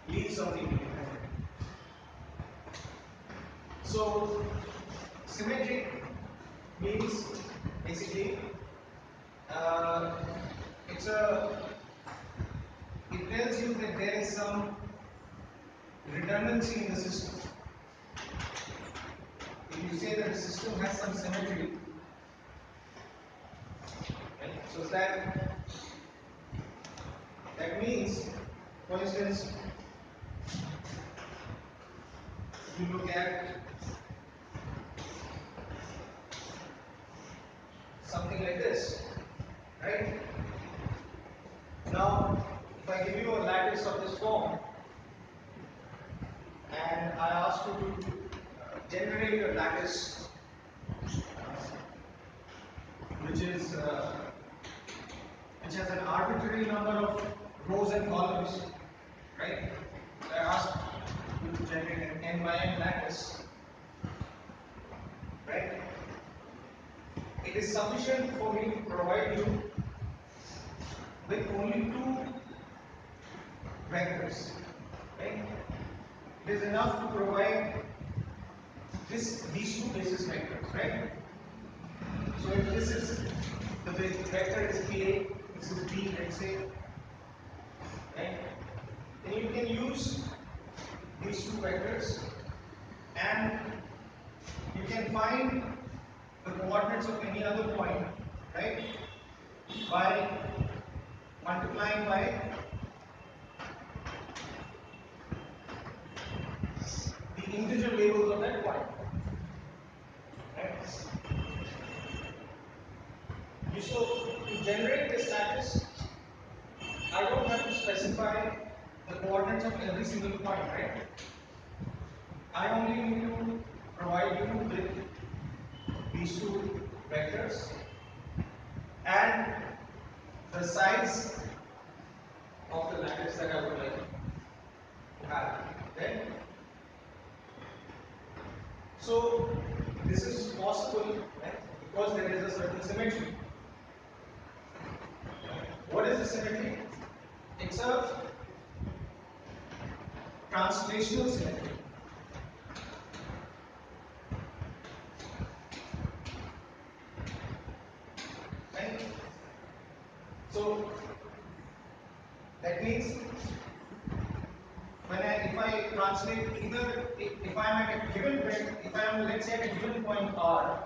leaves of the independent. So symmetric means basically it's it tells you that there is some redundancy in the system. If you say that the system has some symmetry, right? So that means, for instance, you look at something like this, right? Now, if I give you a lattice of this form and I ask you to generate a lattice which has an arbitrary number of rows and columns, right? I ask you to generate an n by n lattice, right? It is sufficient for me to provide you with only two vectors, right? It is enough to provide these two basis vectors, right? So if this is the vector is A, this is B, let's say, right? Then you can use these two vectors and you can find the coordinates of any other point, right? By multiplying by the integer labels of that point, right? So to generate this lattice, I don't have to specify the coordinates of every single point, right? I only need to provide you with these two vectors and the size of the lattice that I would like to have, right? So this is possible, right? Because there is a certain symmetry. What is the symmetry? It's a translational symmetry. Right? So that means if I translate either if I am at a given if I am, let's say, at a given point R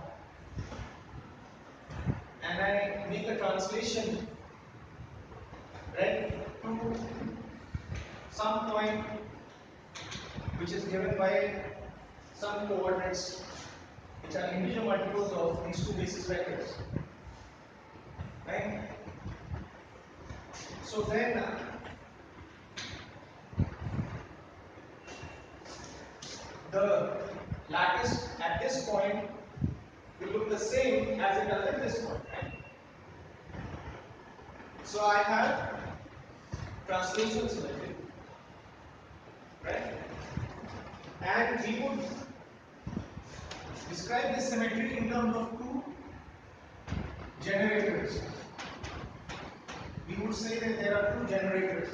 and I make a translation, right, to some point which is given by some coordinates which are integer multiples of these two basis vectors, right? So then the lattice at this point will look the same as it does at this point, right? So I have translational symmetry, right? And we would describe this symmetry in terms of two generators. We would say that there are two generators.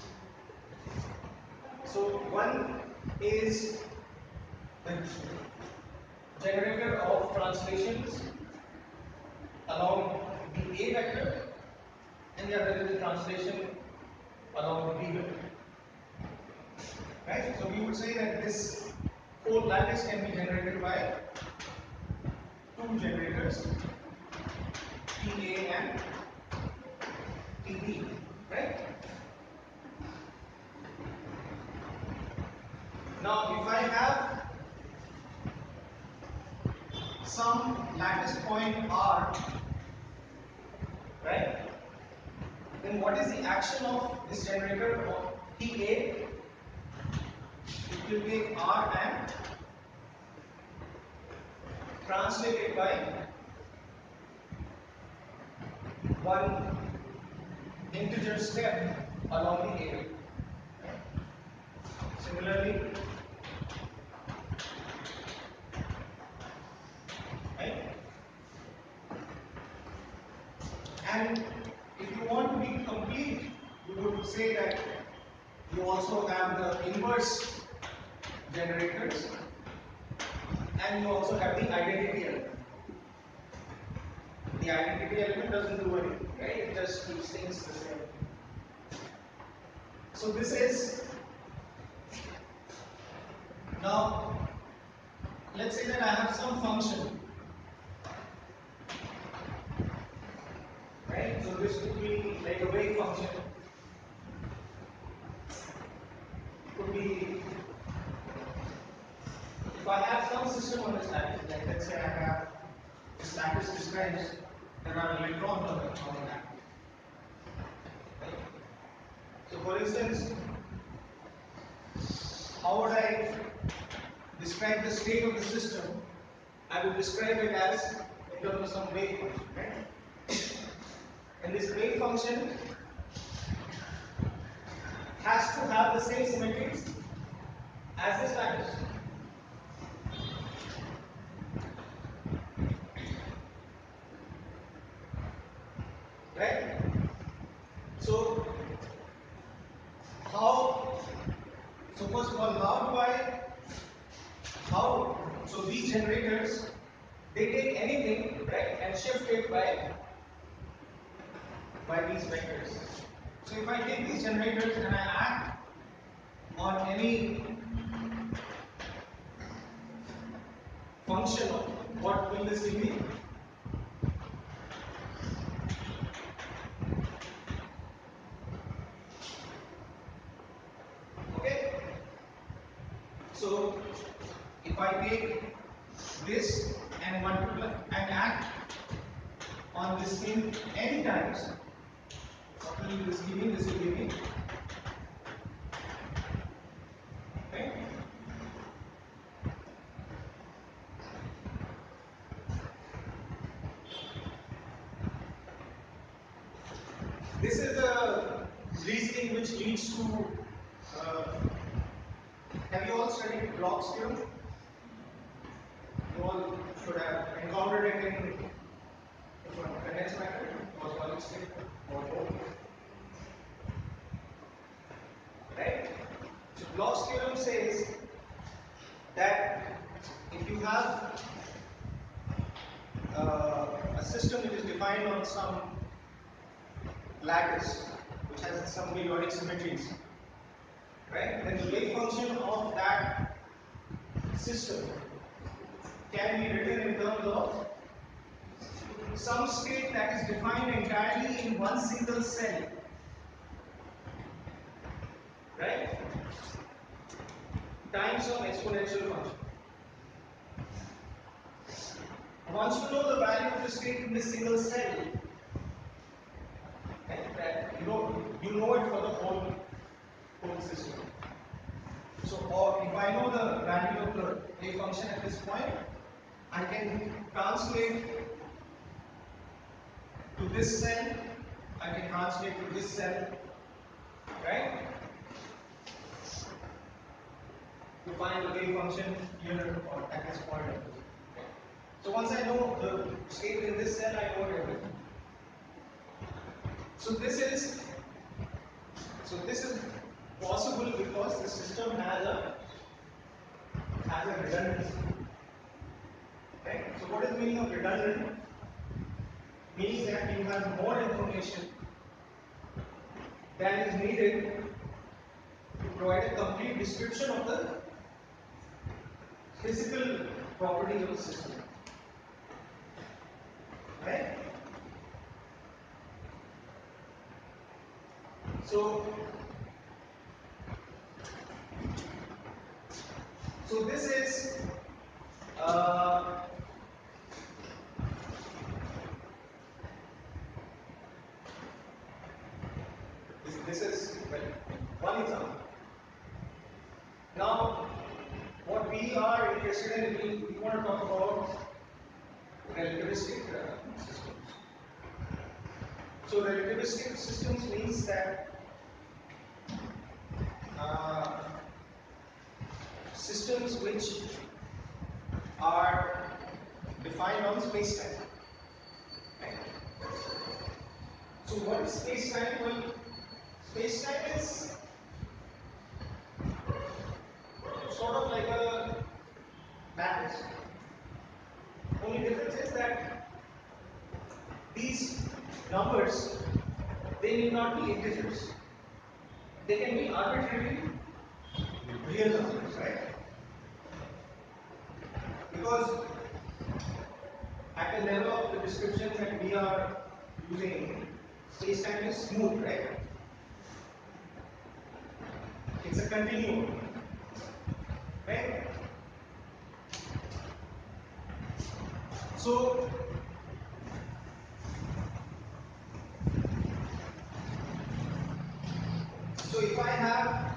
So one is the generator of translations along the A vector and the other is the translation along the B vector. Right? So we would say that this whole lattice can be generated by two generators, TA and TB, right? Now if I have some lattice point R, right, then what is the action of this generator of TA? It will take R and translate it by one integer step along the A vector. Similarly, right? And if you want to be complete, you would say that You also have the inverse generators, and you also have the identity element. The identity element doesn't do anything, right? It just keeps things the same. So this is, now let's say that I have some function, right? So this could be like a wave function. It could be, if I have some system on this lattice, like let's say I have this lattice describes there are electrons on the lattice. Right? So for instance, how would I describe the state of the system? I would describe it as in terms of some wave function, right? And this wave function has to have the same symmetries as this lattice. Right? So first of all, so these generators, they take anything, right, and shift it by these vectors. So if I take these generators and I act on any function, what will this give me? Okay? So if I take this and multiply and act on this thing n times, what will this give me? This will give me, okay? This is the reasoning which leads to, have you all studied Bloch's theorem? You all should have encountered it in condensed matter or solid state or both. Right? So Bloch's theorem says that if you have a system which is defined on some lattice which has some periodic symmetries, right? Then the wave function of that system can be written in terms of some state that is defined entirely in one single cell, right? Times some exponential function. Once you know the value of the state in this single cell, right, that you know it for the whole system. So, or if I know the value of the wave function at this point, I can translate to this cell, I can translate to this cell, right? To find the wave function here or at this point. So once I know the state in this cell, I know everything. So this is possible because the system has a redundancy. Right? So what is the meaning of redundant? Means that you have more information than is needed to provide a complete description of the physical properties of the system. Right? So this is this is one example. Now, what we are interested in, we want to talk about relativistic systems. So relativistic systems means that systems which are defined on spacetime. Right? So what is spacetime? Well, spacetime is sort of like a lattice. Only difference is that these numbers, they need not be integers. They can be arbitrary real numbers, right? Because at the level of the description that we are using, spacetime is smooth, right? It's a continuum, right? So if I have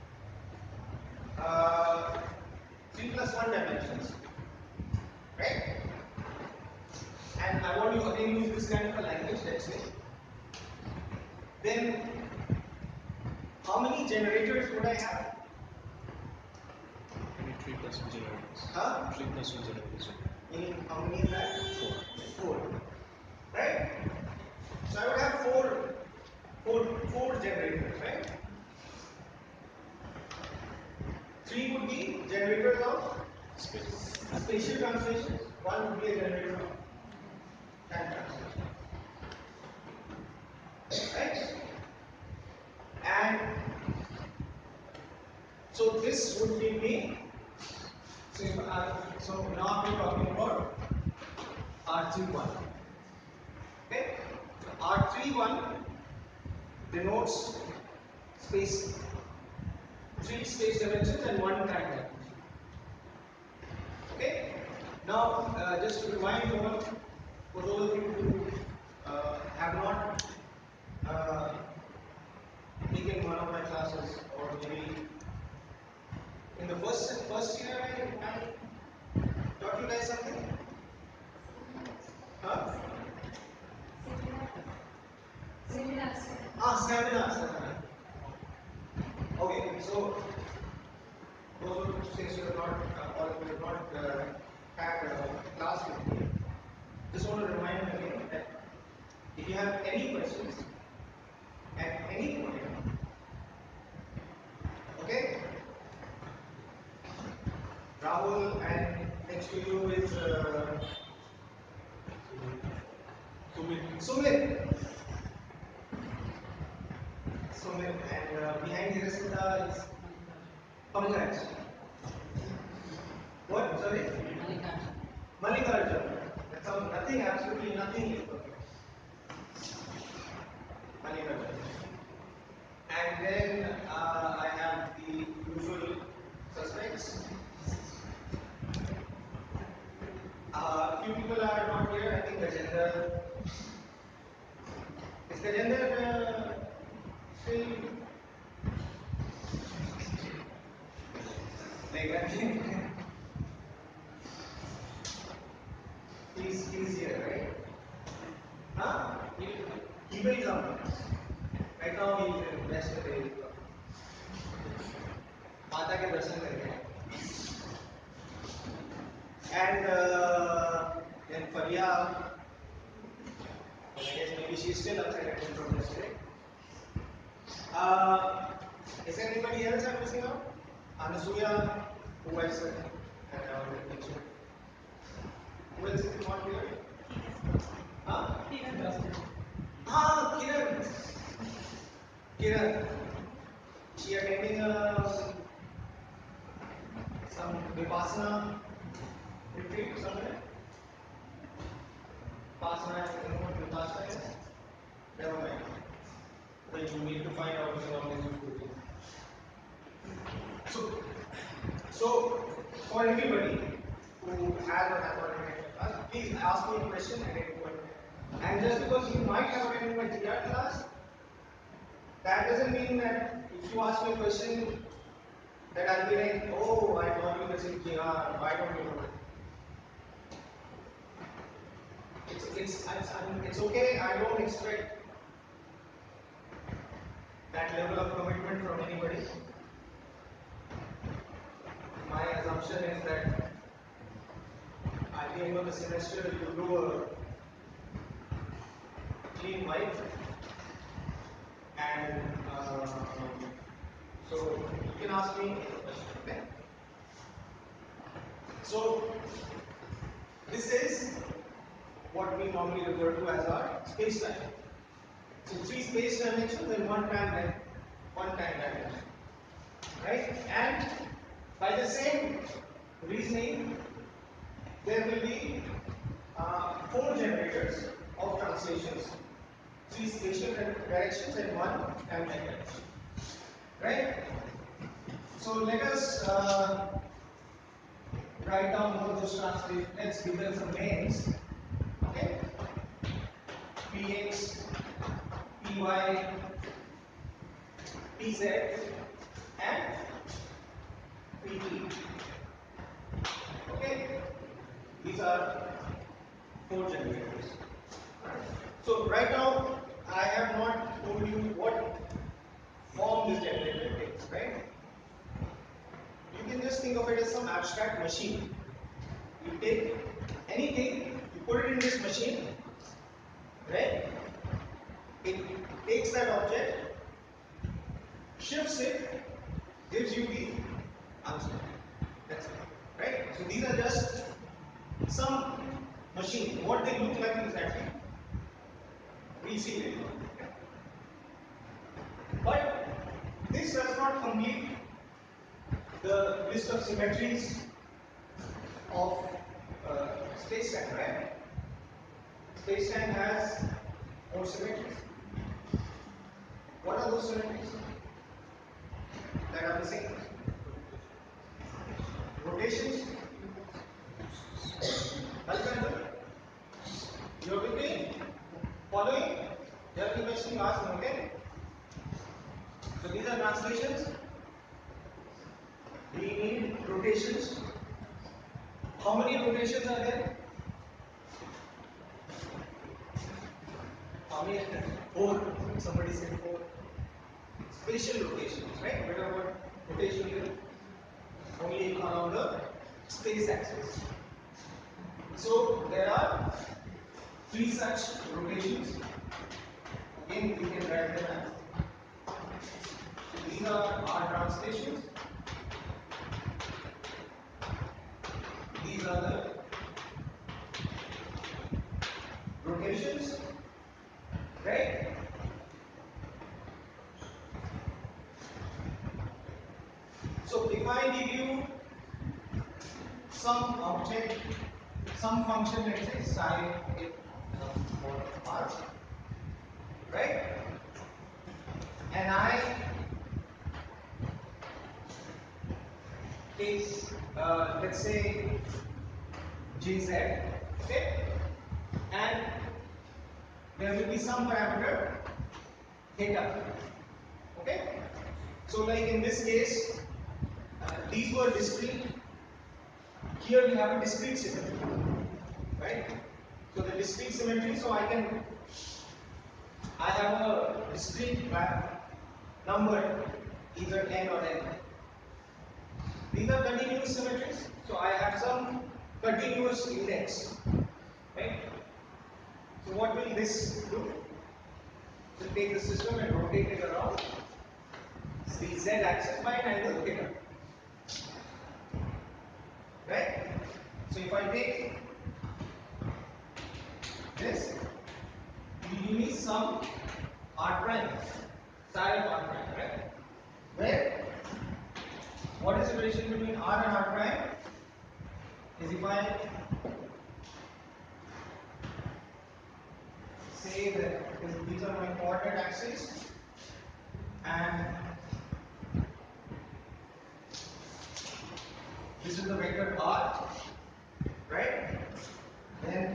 3 plus 1 dimensions, right? And I want to again use this kind of a language, let's say, then how many generators would I have? Maybe 3 plus 1 generators. Huh? 3 plus 1 generators. Meaning how many is that? 4. 4. Right? So I would have four generators, right? 3 would be generators of spatial translations. 1 would be a generator of time translation. Right? And so this would give me, so now we're talking about R31. Okay? R31 denotes space, 3 space dimensions and 1 time dimension. Okay? Now, just to remind you all, for those of you who have not taken one of my classes, or maybe in the first year, I taught you guys something? Huh? Seminars. Okay, so those who, since you have not, all of you have not had a class with me, just want to remind you again that if you have any questions at any point, okay, Rahul, and next to you is Sumit, and behind Hirasita is Pankaj. What? Sorry? Malikarjun. That sounds nothing, absolutely nothing is perfect. Malikarjun. And then I have the usual suspects. Few people are not here. I think Gajendra. Is Gajendra still like I think he's here, right? Huh? He will come. Right now he is in rest of the day. माता के दर्शन करके and then Faria, I guess maybe she's still upset at him from yesterday. Is there anybody else I'm missing out? Anasuya, who I said, and I already mentioned. Who else is not here? Huh? Kiran. Kiran. She attending some Vipassana retreat somewhere. Vipassana, you know what Vipassana is? Never mind. Then you need to find out as long as you Google. So for everybody who has or has not attended my class, please ask me a question at any point. And just because you might have attended my GR class, that doesn't mean that if you ask me a question, that I'll be like, oh, I taught you this in GR, why don't you know it? It's okay, I don't expect that level of commitment from anybody. My assumption is that at the end of the semester you do a clean wipe, and so you can ask me any question, okay? So this is what we normally refer to as our spacetime. So three space dimensions and one time dimension, right? And by the same reasoning, there will be four generators of translations, three spatial directions and one time dimension, right? So let us write down all those translations. Let's give them some names. Okay? Px, Py, Pz, and Pt. Okay? These are four generators. So right now, I have not told you what form this generator takes, right? You can just think of it as some abstract machine. You take anything, you put it in this machine, right? It takes that object, shifts it, gives you the answer. That's it, right? So these are just some machines. What they look like exactly, we'll see later. But this does not complete the list of symmetries of space-time, right? Space-time has more symmetries. What are those symmetries that are missing? Rotations. Alexander, you're with me? Following? There are any questions you ask me, okay? So these are translations. We need rotations. How many rotations are there? How many? Four. Somebody said four. Spatial rotations, right? Better word rotation here. Only around the space axis. So there are three such rotations. Again, we can write them as. These are our translations. These are the rotations, right? So if I give you some object, some function, let's say psi for r, right? And I take, let's say Jz, okay? And there will be some parameter theta, okay? So like in this case, these were discrete. Here we have a discrete symmetry, right? So the discrete symmetry, so I have a discrete number, either n or n. These are continuous symmetries, so I have some continuous index, right? So what will this do? So take the system and rotate it around the z axis by an angle theta, right? So if I take this, you give me some r prime, psi of r prime, right? Where what is the relation between r and r prime? Is if I say that these are my coordinate axes and this is the vector r, right? Then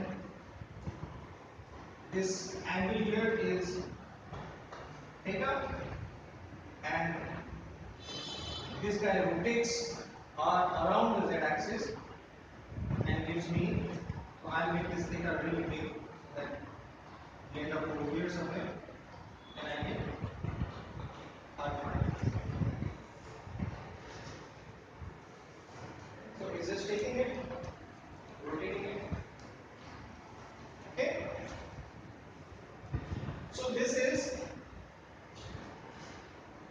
this angle here is theta and this guy rotates r around the z axis and gives me, so I'll make this theta really big so that we end up over here somewhere and I get r prime. So it's just taking it, rotating it. Okay? So this is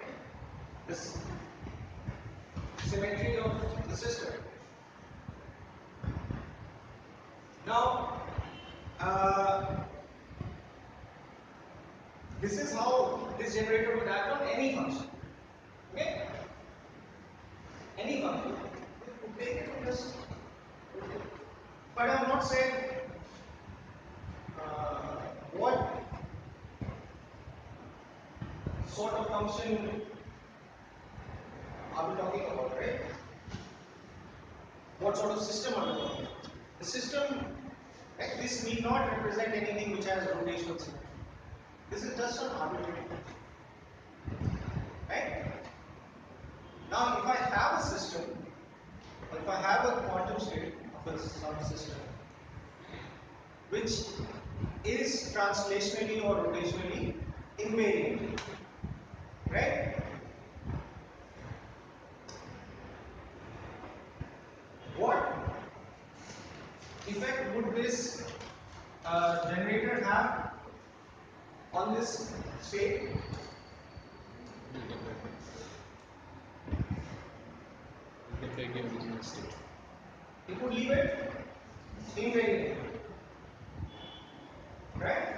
this symmetry of the system. but I have not said what sort of function are we talking about, right? What sort of system are we talking about? The system, like this need not represent anything which has rotational symmetry. This is just an arbitrary function, right? Now, if I have a system, or if I have a quantum state of some system, which is translationally or rotationally invariant, right? What effect would this generator have on this state? You can take your original state. It would leave it invariant, right?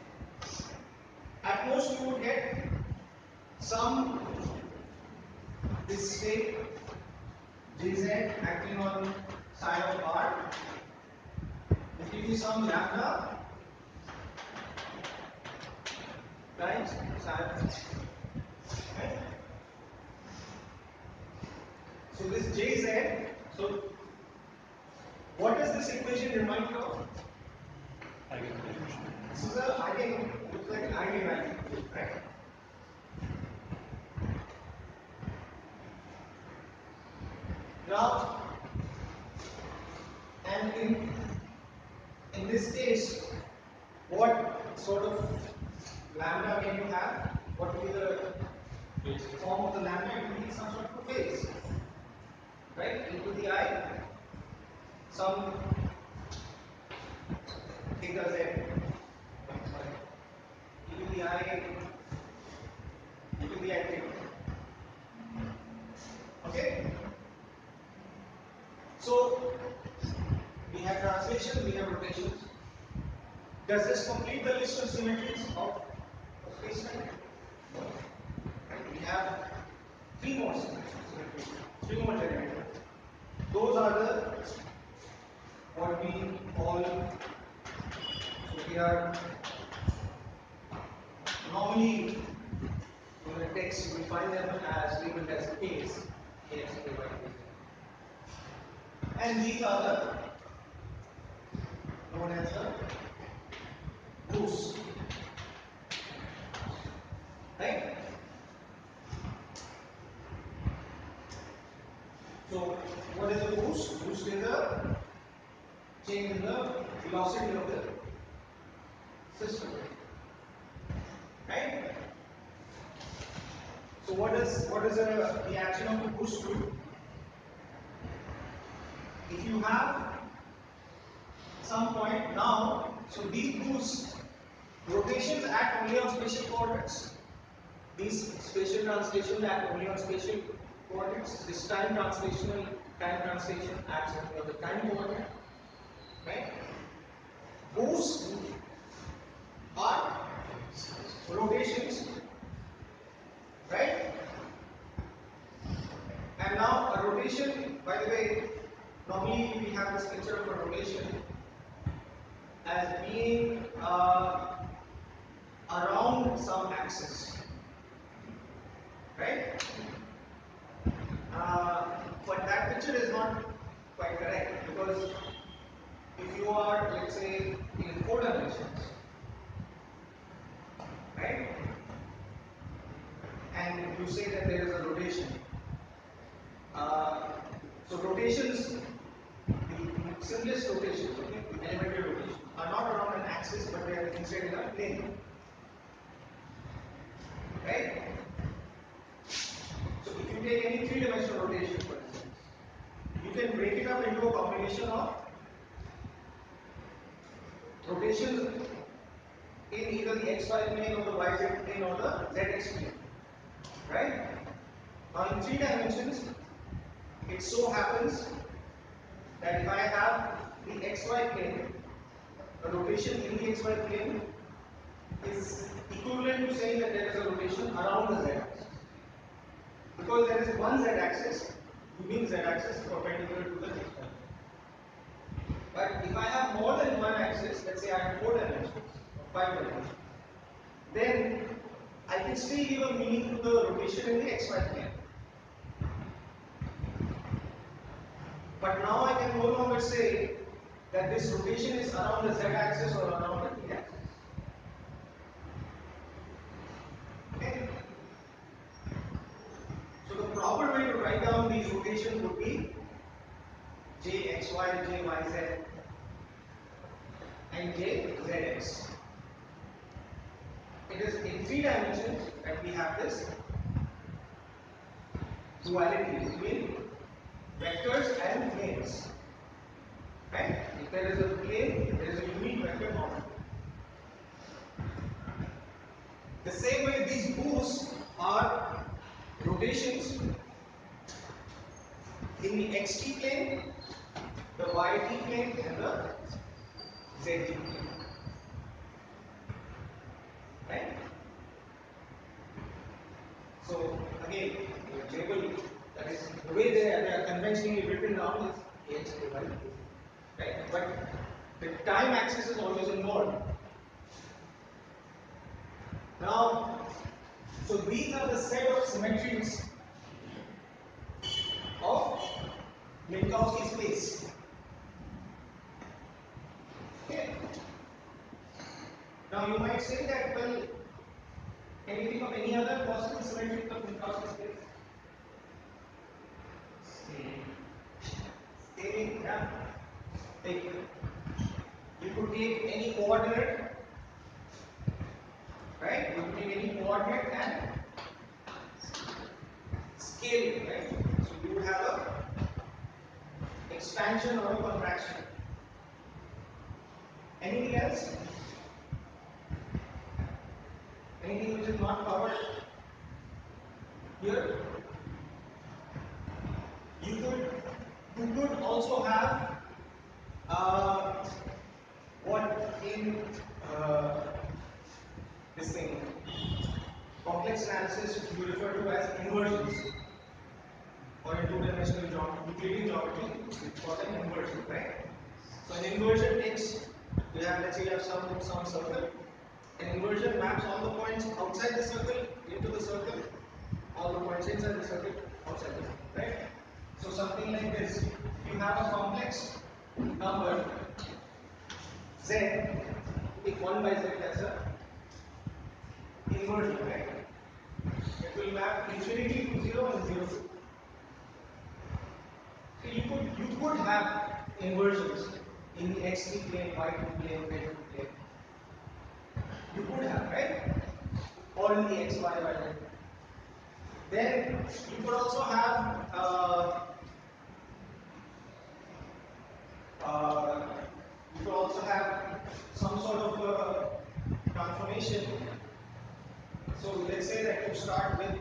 At most you would get some this state Jz acting on psi of r will give you some lambda times psi of r. Right? So this Jz, so what does this equation remind you of? This is a looks like an eigenvalue, right? Now, and in this case, what sort of lambda can you have? What will be the form of the lambda? It will be some sort of a phase, right? E to the I, some theta z, e to the I, e to the I theta. Okay? So, we have translation, we have rotations. Does this complete the list of symmetries of spacetime? Right? We have three more symmetries, three more generators. Those are the what we call, so we are normally in the text we find them as labeled as A's, AX, AY, and these are the known as the boosts, right? So what is a boost? Boost is a change in the velocity of the system, right? So what is the action of the boost do? If you have some point now, so these boosts rotations act only on spatial coordinates. These spatial translation act only on spatial coordinates. This time translation acts only on the time coordinate, right? Boosts are rotations, right? And now a rotation, by the way, normally we have this picture of a rotation as being around some axis, right? But that picture is not quite correct, because if you are, let's say, in 4 dimensions, right? And you say that there is a rotation. So rotations, the simplest rotations, okay, the elementary rotations, are not around an axis, but they are instead in a plane, right? So if you take any 3-dimensional rotation, for instance, you can break it up into a combination of rotations in either the xy plane or the yz plane or the zx plane, right? Now in 3 dimensions, it so happens that if I have the xy plane, the rotation in the xy plane is equivalent to saying that there is a rotation around the z-axis. Because there is one z-axis, you mean z-axis perpendicular to the xy plane. But if I have more than one axis, let's say I have 4 dimensions or 5 dimensions, then I can still give a meaning to the rotation in the xy plane. But now I can no longer say that this rotation is around the z-axis or around the t-axis. Okay? So the proper way to write down these rotations would be jxy, jyz, and jzx. It is in 3 dimensions that we have this duality between vectors and planes. Right? If there is a plane, there is a unique vector component. The same way these boosts are rotations in the xt plane, the yt plane, and the zt plane. Right? So again, the table, that is the way they are conventionally written down is ax, ay, right? But the time axis is always involved. Now, so these are the set of symmetries of Minkowski space. Okay. Now you might say that, well, can you think of any other possible symmetries of Minkowski space? Scaling, yeah. Take, you could take any coordinate, right? You could take any coordinate and scale it, right? So you would have a expansion or a contraction. Anything else? Anything which is not covered here? You could also have what in this thing complex analysis you refer to as inversions, or in two-dimensional Euclidean geometry we call them inversion, right? So an inversion takes, we have, let's say you have some circle. An inversion maps all the points outside the circle into the circle, all the points inside the circle outside the circle, right? So something like this. If you have a complex number z, take 1 by z as a inversion, right? It will map infinity to 0 and 0 to 2. So you could have inversions in the xt plane, yt plane, z plane. You could have, right? Or in the xy plane. Then you could also have you could also have some sort of transformation. So let's say that you start with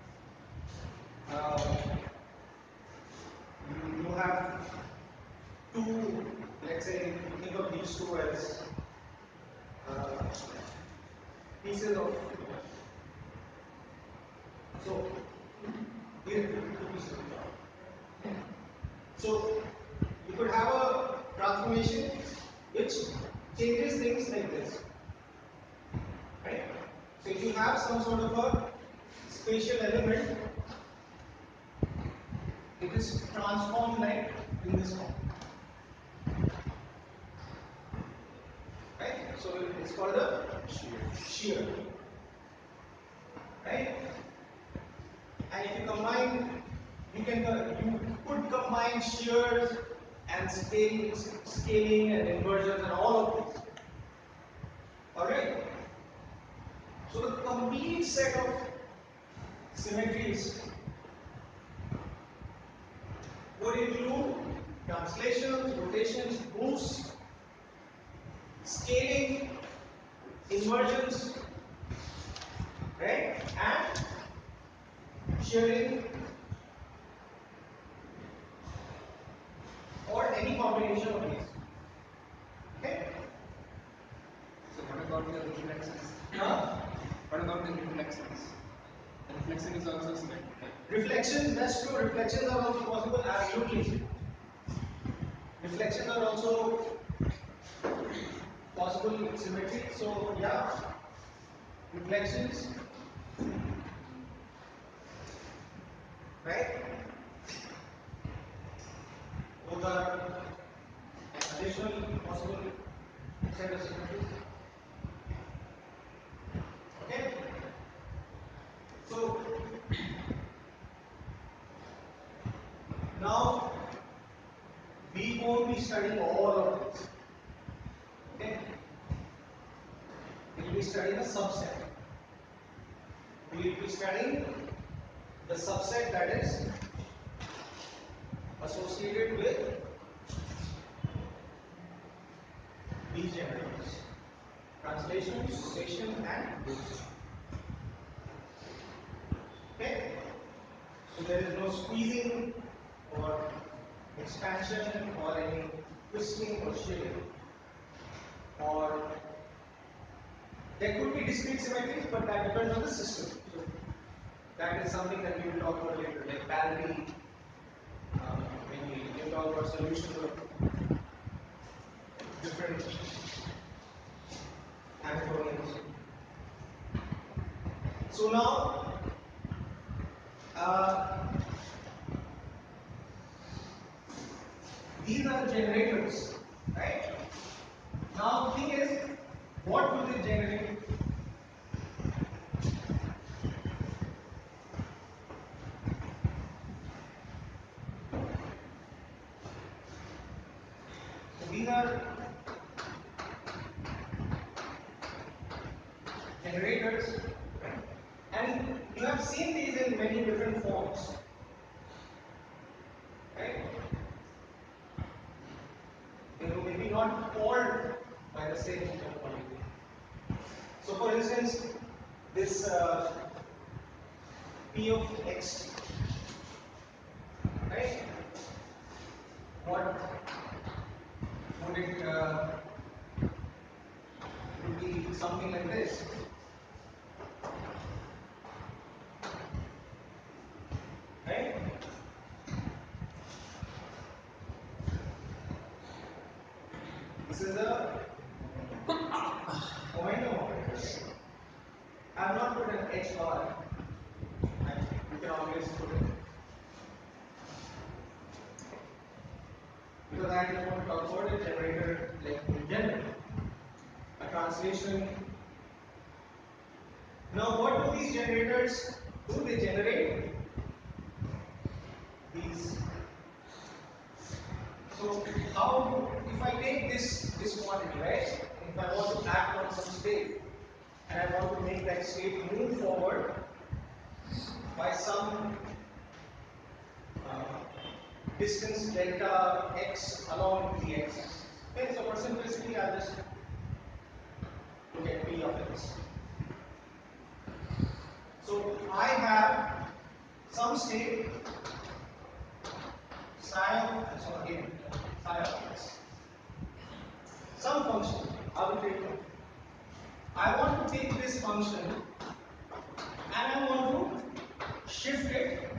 uh, you have two, let's say think of these two as uh, pieces of, so here two pieces of chalk. So you could have a transformation which changes things like this, right? So if you have some sort of a spatial element, it is transformed like in this form, right? So it's called a shear, right? And if you combine, you could combine shears and scaling and inversions and all of this. All right. So the complete set of symmetries would include translations, rotations, boosts, scaling, inversions, right, and shearing, or any combination of these. Okay. So what about the reflexes? Huh? What about the reflexes? The reflection is also symmetric, right? Reflections, that's true. Reflections are also possible, absolutely. Reflections are also possible symmetry. So yeah, reflections, right? Those are additional possible set of symmetries. Okay. So now we won't be studying all of this. Okay. We will be studying a subset. We will be studying the subset that is associated with these generators: translation, succession, and boost. Okay? So there is no squeezing or expansion or any twisting or shading. Or there could be discrete symmetries, but that depends on the system. So that is something that we will talk about later, like parity, when we talk about solutions of different Hamiltonians. So now, these are the generators, right? Now the thing is, what do they generate? So these are generators, and you have seen these in many different forms, right? They will maybe not called by the same terminology. So for instance, this P of x, right? What would it would be something like this, right? This is a momentum operator. I have not put an h bar. You can always put it because I just want to talk about a generator like in general, a translation. Now, what do these generators do? They generate these. So, how if I take this quantity, right? If I want to act on some state and I want to make that state move forward by some uh, distance delta x along the x-axis. Okay, so for simplicity, I'll just look at P of x. So I have some state psi of, so again, psi of x, some function, arbitrary function. I want to take this function and I want to shift it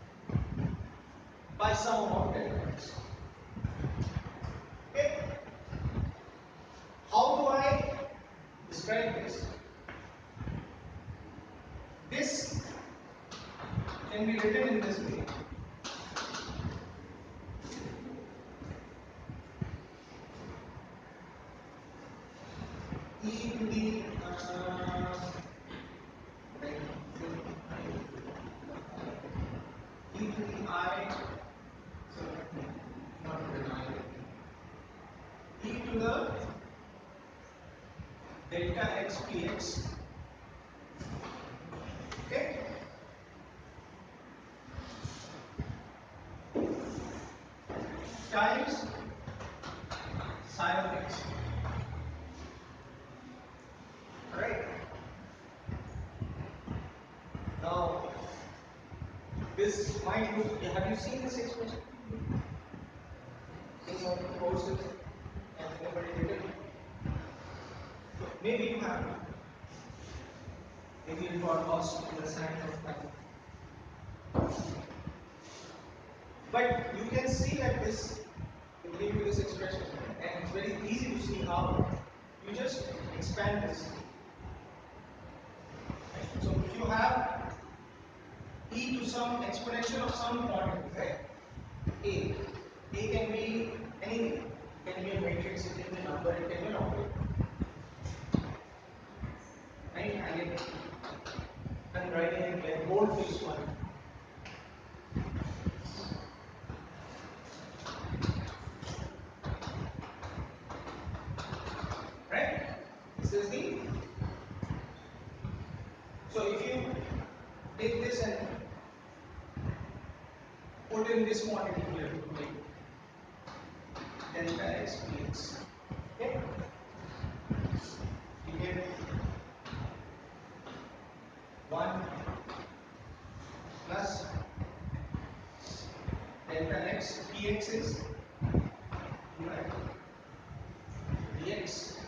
by some amount delta x. Okay? How do I describe this? This can be written in this way. E to the e to the I, so not to the I, e to the delta x px, okay, times psi of x. Right. Now, this might look. Have you seen this expression in some courses? Has anybody written? Maybe you have. Maybe you got lost in the sand of time. But you can see that this give you this expression, and it's very easy to see how you just expand this. Right? So if you have e to some exponential of some quantity, right? A can be anything. It can be a matrix, it can be a number, it can be an operator. Right? I'm writing it like boldface one. Right? This is the. So if you take this and put in this quantity here, like delta x dx. Okay? You get 1 plus delta x dx is dx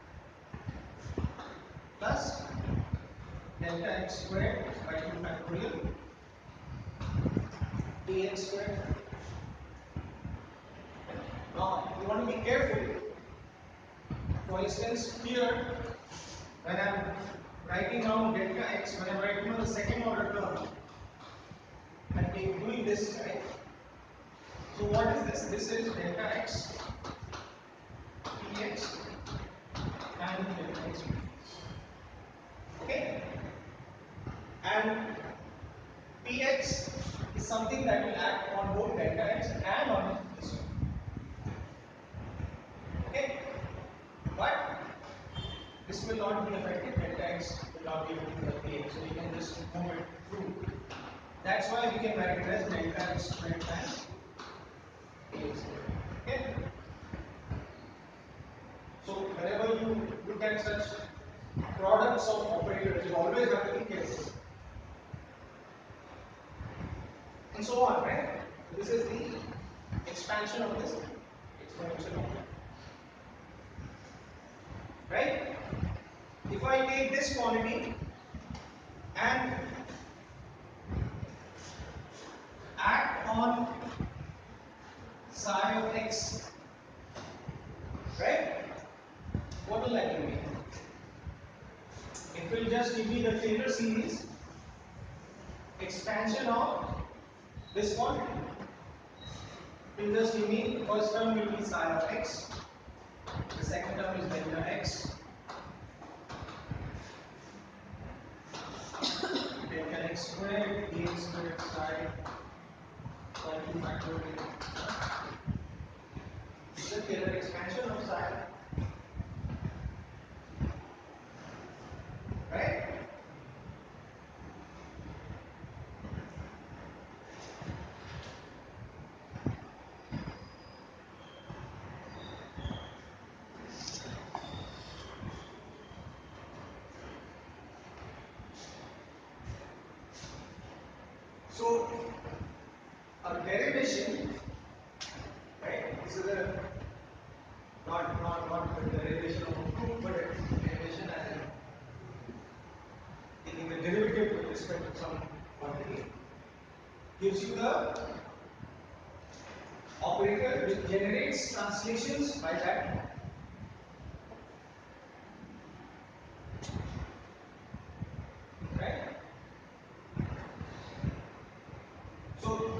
plus delta x squared by 2 factorial dx squared. Now you want to be careful. For instance, here when I am writing down delta x, when I am writing on the second order term, I am doing this, right? So what is this? This is delta x dx and delta x dx. Okay? And px is something that will act on both delta x and on this one. Okay? But this will not be affected, delta x will not be affected by px, so you can just move it through. That's why we can write it as delta x squared times px squared. Okay? So whenever you look at such products of operators, you always have to be careful. And so on, right? This is the expansion of this exponential operator. Right? If I take this quantity and act on psi of x, right? What will that give me? It will just give me the Taylor series expansion of this quantity. It will just give me, the first term will be psi of x, the second term is delta x, delta x squared, dx squared psi by 2 factorial. This is the Taylor expansion of psi. Right? So, a derivation, right? This is a not the derivation of a proof, but a derivation as in taking the derivative with respect to some quantity, gives you the operator which generates translations by that. Right? So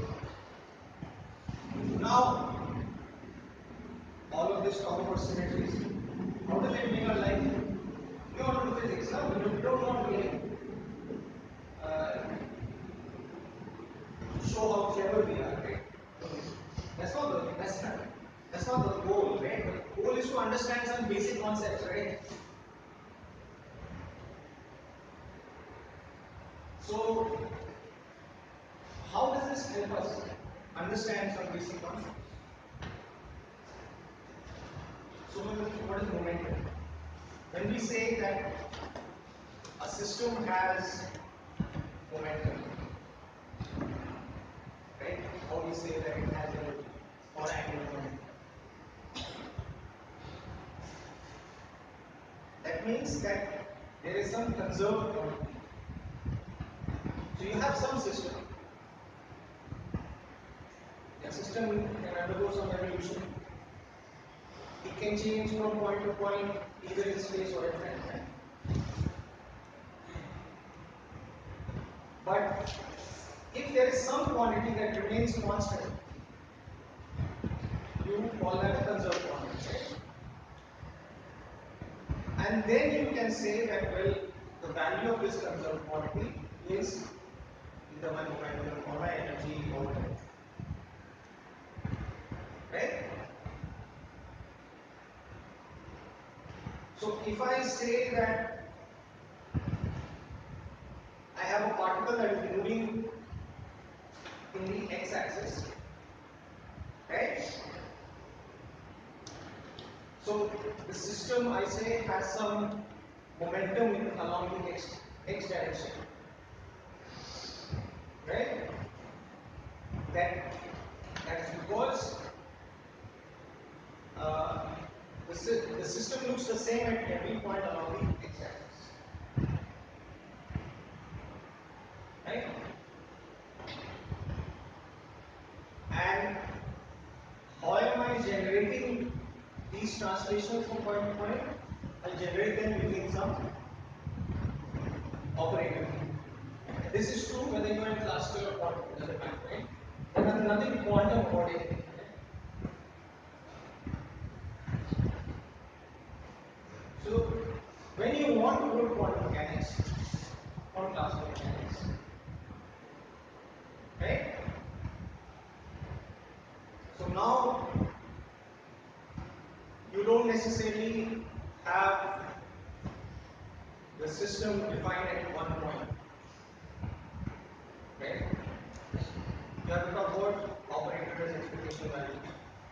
now all of this talk about symmetries. How does it make our life? We want to do physics, no? We don't want to like show how clever we are, right? That's not the goal, right? The goal is to understand some basic concepts, right? So how does this help us understand some basic concepts? So what is momentum? When we say that a system has momentum, right? How we say that it has a or angular momentum. That means that there is some conserved quantity. So you have some system. The system can undergo some evolution. it can change from point to point either in space or in time, right? But if there is some quantity that remains constant, you call that a conserved quantity, right? And then you can say that, well, the value of this conserved quantity is either my momentum or my energy or whatever. Right? So if I say that I have a particle that is moving in the x-axis, right? So the system, I say, has some momentum along the x direction, right? That's because the system looks the same at every point along the x-axis, right? And how am I generating these translations from point to point? I'll generate them using some operator. This is true whether you are in classical or quantum, doesn't matter, right? There is nothing quantum about it. So when you want to go to quantum mechanics or classical mechanics, right? So now you don't necessarily have the system defined at one point, right? You have to talk about operators, expectation values.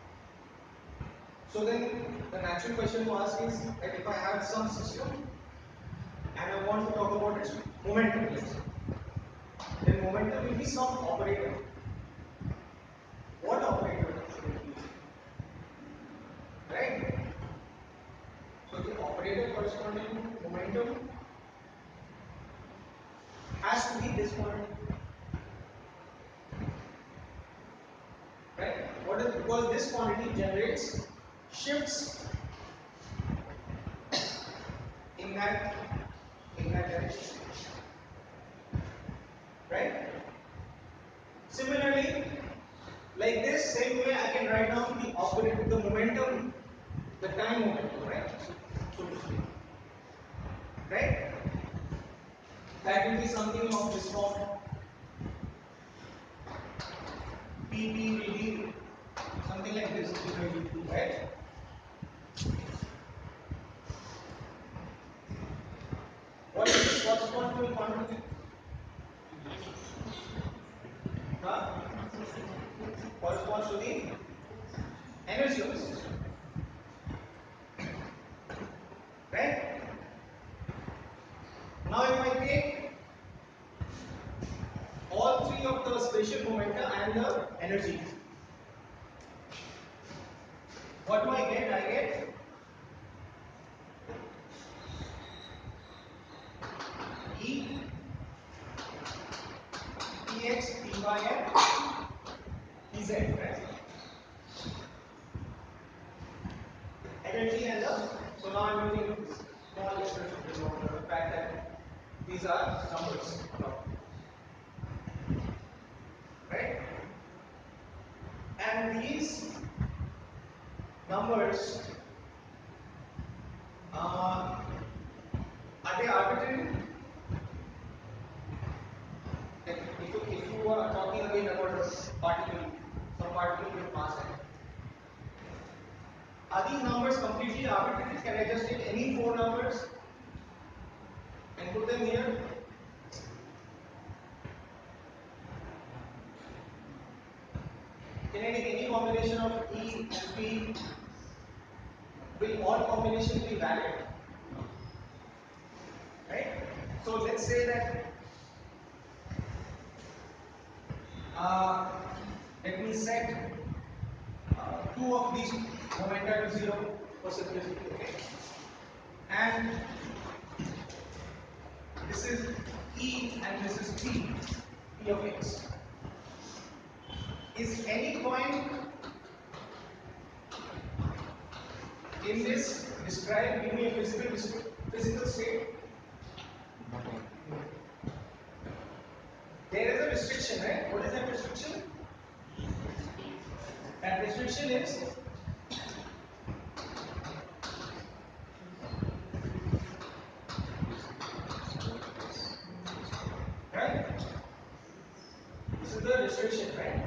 So then the natural question to ask is that if I have some system and I want to talk about its momentum, let's say, then momentum will be some operator. What operator should it be? Right? So the operator corresponding to momentum has to be this one. Right? What is, because this quantity generates shifts in that direction. Right? Similarly, like this, same way I can write down the operator, the momentum, the time momentum, right? So to speak. Right? That will be something of this form. PP will be something like this, right? What is this correspond to in quantum? Huh? Corresponds to the energy of the system. Right? Now if I take all three of the spatial momenta and the energy, what do I get? I get E, Px, Py and Pz, right? Energy and the, so now I'm using small letters to denote the fact that these are numbers, right? And these numbers are they arbitrary? Like if you are talking again about a particle, some particle with mass, are these numbers completely arbitrary? Can I just take any four numbers and put them here? Can I take any combination of E and P? Will all combinations be valid? Right? So let's say that let me set two of these momenta to 0 for simplicity. Okay? And this is E and this is P of x. Is any point in this, describe, give me a physical state. There is a restriction, right? What is that restriction? That restriction is right. This is the restriction, right?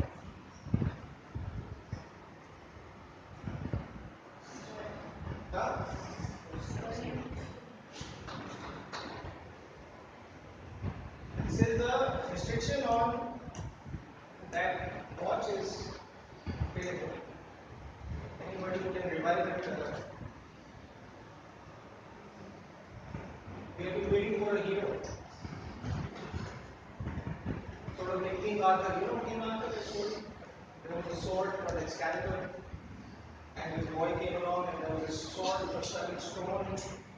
This is the restriction on that watch is available. Anybody who can revive it? We have been waiting for a hero. Sort of like King Arthur. You know King Arthur, the story? There was a sword called Excalibur, and his boy came along, and there was a sword for studding stone,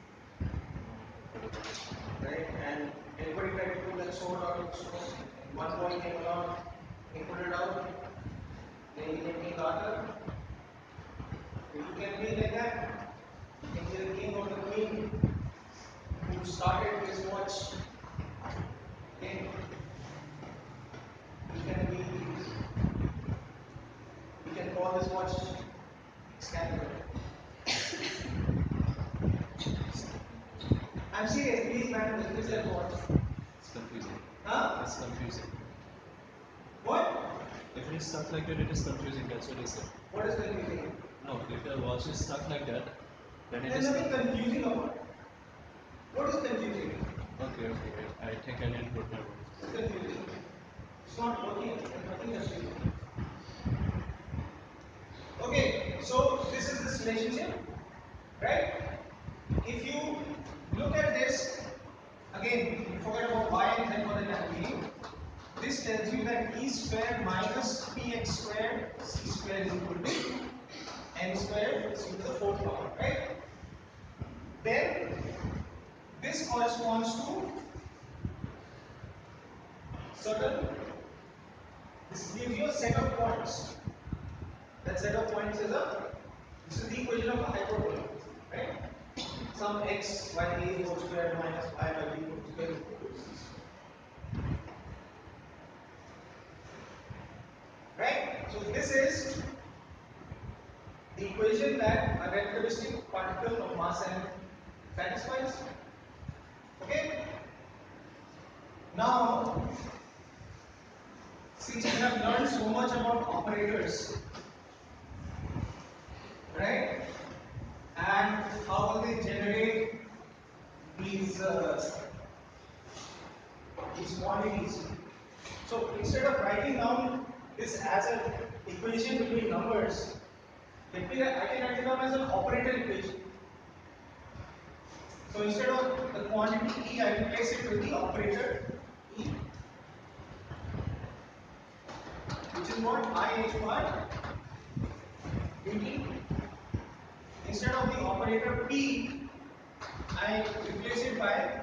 right? And everybody tried to pull that sword out of the stone. One boy came along, he pulled it out, then he became King Arthur. If you can be like that, you can be the king or the queen who started this watch. Okay? We can call this watch Excalibur. I'm serious, please man, this is a watch. It's confusing. Huh? It's confusing. What? If it is stuck like that, it is confusing. That's what I said. What is confusing? No, if your watch is stuck like that, then it There's is nothing confusing about it. What is confusing? Okay. I think I didn't put my word. It's confusing. It's not working. There's nothing confusing. Okay, so this is this relationship, right? If you look at this, again, you forget about y and z for the time being. This tells you that e squared minus px squared c squared is equal to n squared c to the fourth power, right? Then this corresponds to certain, this gives you a set of points. That set of points is this is the equation of a hyperbola, right? Some x y a whole square minus y by b whole square is equal to c square. Right? So this is the equation that a relativistic particle of mass m satisfies. Okay? Now, since we have learned so much about operators, right? And how they generate these quantities. So instead of writing down this as an equation between numbers, I can write it down as an operator equation. So instead of the quantity E, I replace it with the operator E, which is what I h bar dt. Instead of the operator P, I replace it by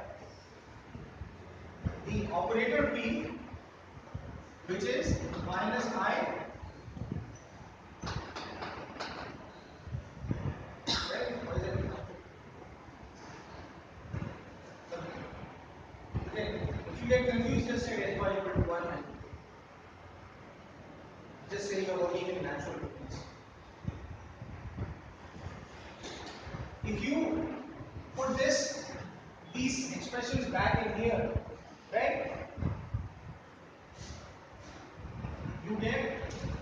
the operator P, which is minus I, right? What is it? Okay. If you get confused, just say h bar equal to 1 and just say you're working in natural numbers. If you put these expressions back in here, right? You get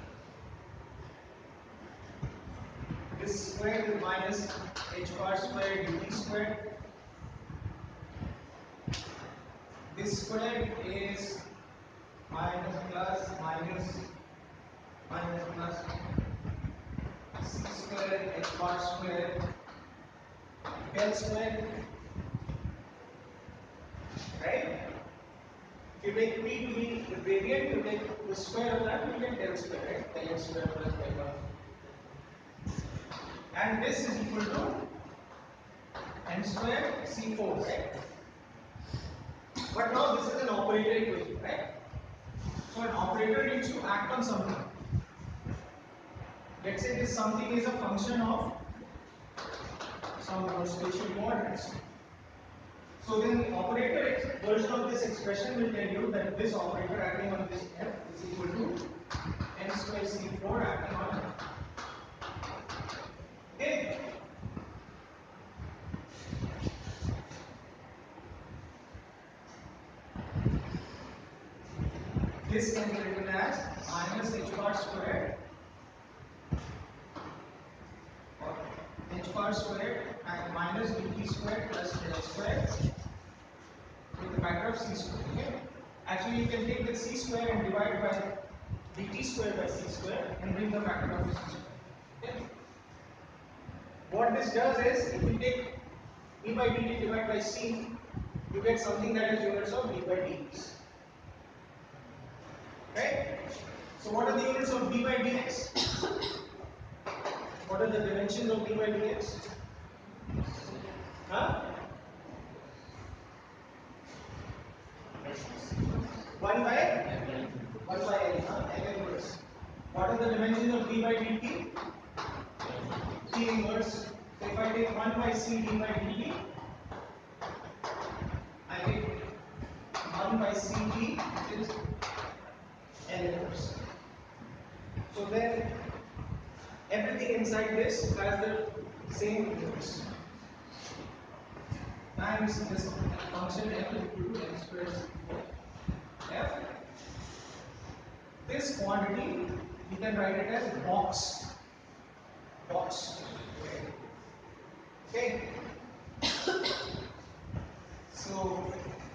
this squared is minus h bar squared dt squared. This squared is minus plus minus minus plus c squared h bar squared del squared, right? If you take p to be the gradient, you take the square of that, you get del square, right? Del x square plus del bar. And this is equal to n square c4, right? But now this is an operator equation, right? So an operator needs to act on something. Let's say this something is a function of some spatial coordinates. So then the operator version of this expression will tell you that this operator acting on this f is equal to n square c4 acting on f. Okay? This can be written as minus h bar squared or h bar squared and minus dt squared plus del squared with the factor of c squared. Okay? Actually, you can take the c square and divide by dt squared by c square and bring the factor of c square. Okay? What this does is, if you take d by dt divided by c, you get something that is units of d by dx. Right? So what are the units of d by dx? What are the dimensions of d by dx? Huh? 1 by L, L inverse. What are the dimensions of d by dt? T inverse. So if I take 1 by c d by dt, I get 1 by c d, which is L inverse. So then everything inside this has the same units. Times this function f is equal to n squared f. This quantity you can write it as box. Box. Okay. So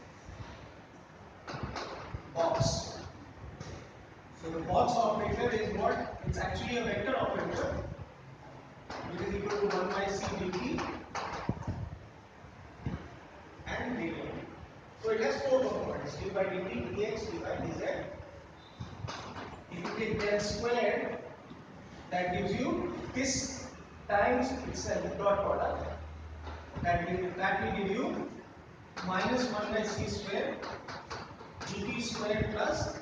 box. So the box operator is what? It's actually a vector operator, which is equal to 1 by c dt and data. So it has four components: d by dt, dx, dy, dz. If you take del squared, that gives you this times itself dot product. That will give you minus 1 by c square dt squared plus.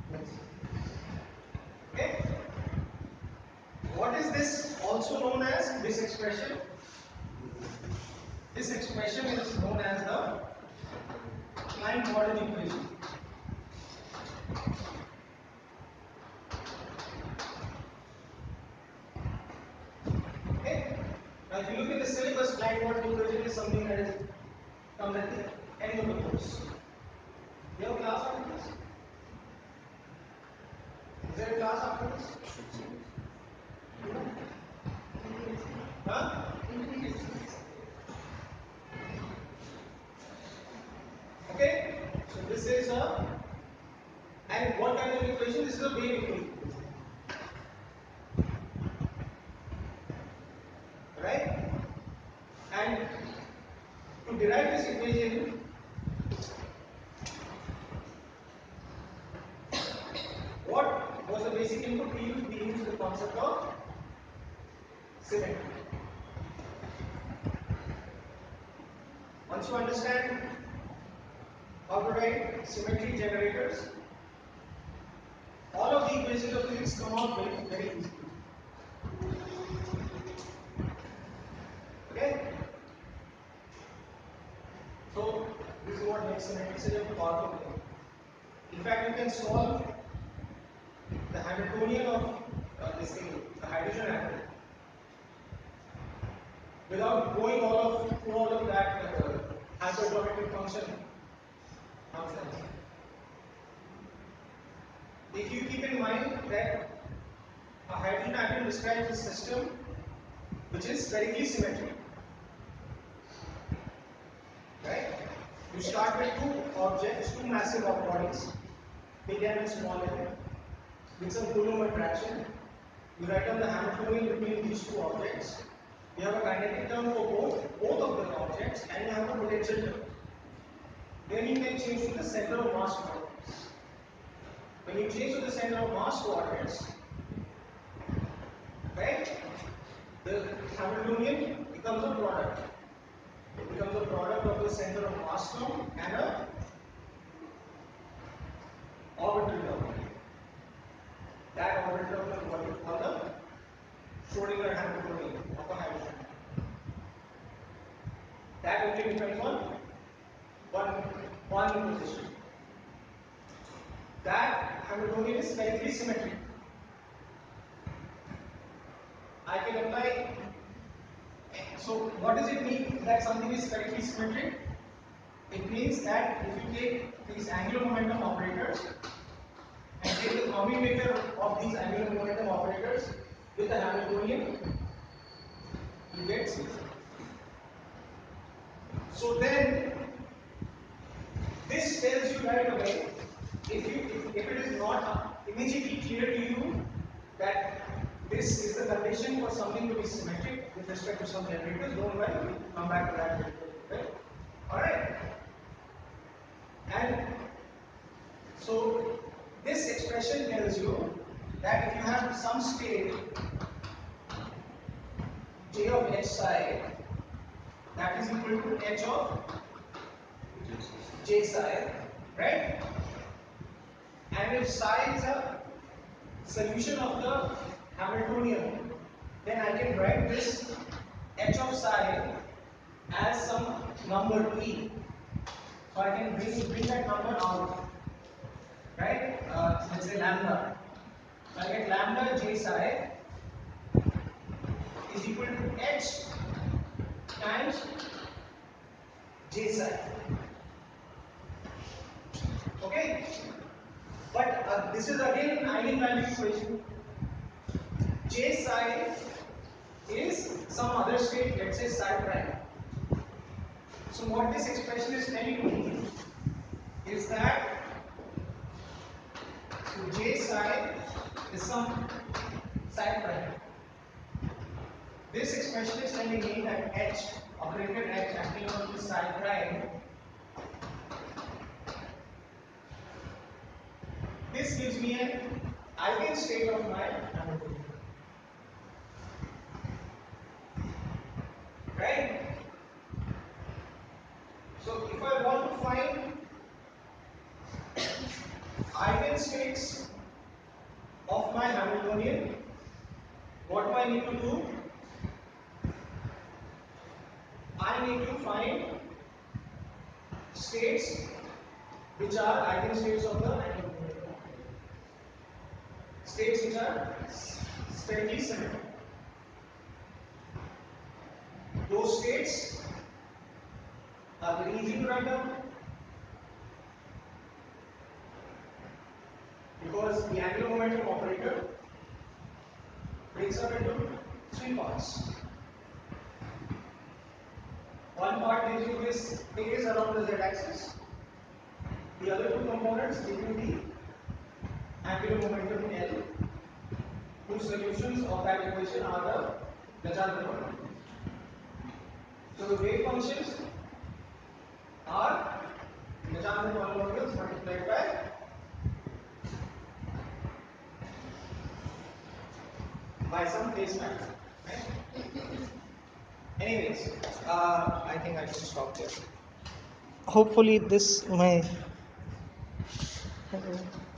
Okay. What is this also known as? This expression. This expression is known as the Klein-Gordon equation. Okay. Now, if you look at the syllabus, Klein-Gordon equation is something that is comes at the end of the course. You have a class after this? Is there a class after this? Huh? Okay. So this is a, and what kind of equation? This is a wave equation. Right? And to derive this equation, what was the basic input we used? We used the concept of symmetry. Once you understand how to write symmetry generators, all of the equations of physics come out very easily. Okay? So this is what makes symmetry such a powerful thing. In fact, you can solve the Hamiltonian of this thing, the hydrogen atom, without going through all of that hypergeometric function nonsense. If you keep in mind that a hydrogen atom describes a system which is spherically symmetric, right? You start with two objects, two massive bodies, big M and small m, with some Coulomb attraction. You write down the Hamiltonian between these two objects. You have a kinetic term for both of the objects, and you have a potential term. Then you can change to the center of mass coordinates. When you change to the center of mass coordinates, right, the Hamiltonian becomes a product. It becomes a product of the center of mass term and a orbital term. That orbital term is what we call the Schrodinger Hamiltonian of a hydrogen. actually depends on one position. That Hamiltonian is spherically symmetric. I can apply. So what does it mean that something is spherically symmetric? It means that if you take these angular momentum operators and take the commutator of these angular momentum operators with the Hamiltonian, you get symmetry. So then this tells you right away, if it is not immediately clear to you that this is the condition for something to be symmetric with respect to some generators, don't worry, we'll come back to that later. Okay? Alright. And so this expression tells you that if you have some state j of h psi, that is equal to h of j psi, right? And if psi is a solution of the Hamiltonian, then I can write this h of psi as some number e. So I can bring that number out, right? Let's say lambda. So I get lambda j psi is equal to h times j psi. Okay? But this is again an eigenvalue equation. J psi is some other state, let's say psi prime. So what this expression is telling me is that j psi is some psi prime. This expression is telling me that h, operator h acting on the psi prime, this gives me an eigenstate of my Hamiltonian. Right? So if I want to find eigenstates of my Hamiltonian, what do I need to do? I need to find states which are eigenstates of the Hamiltonian. States which are spherically symmetric. Those states are very easy to write down because the angular momentum operator breaks up into three parts. One part gives you this phase around the z-axis. The other two components give you the angular momentum L, whose solutions of that equation are the Legendre polynomials. So the wave functions are Legendre polynomials multiplied by some phase factor. Right? Anyways, I think I should stop here. Hopefully this may